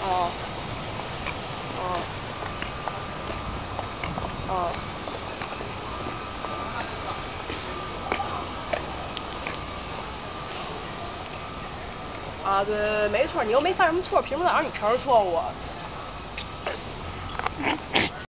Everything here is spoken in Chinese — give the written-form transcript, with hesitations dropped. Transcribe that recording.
哦，哦，哦。啊，对，没错，你又没犯什么错，凭什么老让你承认错误啊？